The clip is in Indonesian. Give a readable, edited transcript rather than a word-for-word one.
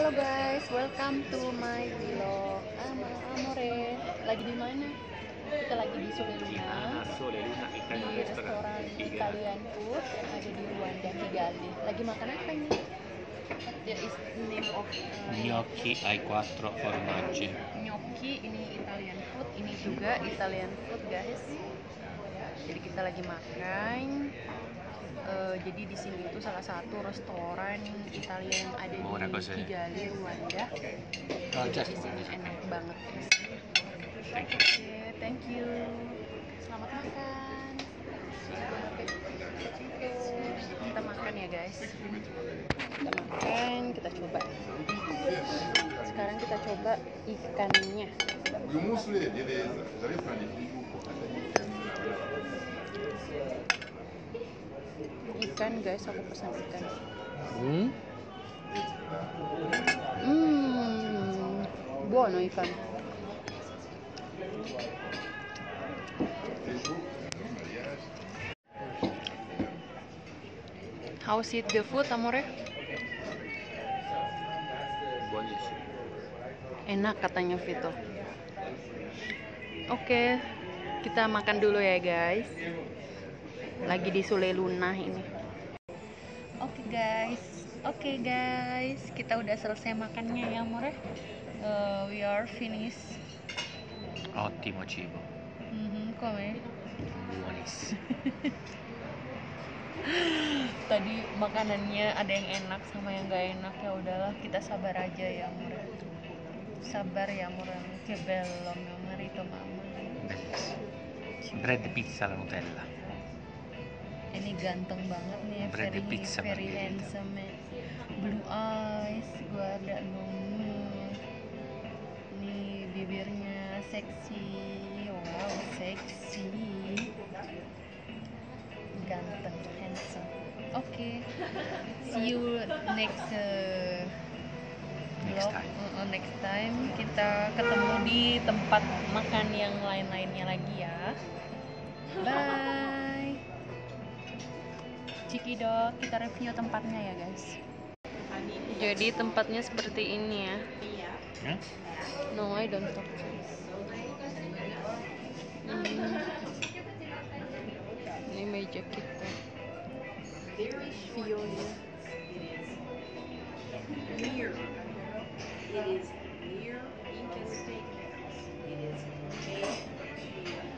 Halo guys, welcome to my vlog. Amore, lagi di mana? Kita lagi di Sole Luna, di restoran Italian food yang ada di Ruanda, Kigali. Lagi makan apa ini? There is name of Gnocchi ai 4 formaggi. gnocchi. Ini Italian food, ini juga Italian food guys. Jadi kita lagi makan. Jadi di sini itu salah satu restoran Italia yang ada di Kigali, Rwanda. Di sini enak banget guys. Oke, thank you. Selamat makan. Kita makan ya guys. Kita makan, kita coba. Sekarang kita coba ikannya. Ikan guys, aku pesan ikan. Buono ikan. How's it the food, amore? Buonissimo. Enak katanya Vito. Oke, kita makan dulu ya guys. Lagi di Sole Luna ini. Oke guys, kita udah selesai makannya ya amore. We are finished. Ottimo cibo. Come? Buonissimo. Tadi makanannya ada yang enak sama yang gak enak, ya udahlah kita sabar aja ya amore. Sabar ya amore, che bello mio marito, mamma. Bread pizza alla Nutella. Ini ganteng banget nih, Bread pizza very margherita. handsome. Blue eyes, guarda dong. Nih bibirnya seksi, wow seksi, ganteng, handsome. Oke, see you next vlog. Next time kita ketemu di tempat makan yang lain-lainnya lagi ya. Bye. Cikidot, kita review tempatnya ya guys. Jadi tempatnya seperti ini ya. No, I don't talk. Ini meja kita. View-nya. It is near Inca Steakhouse. It is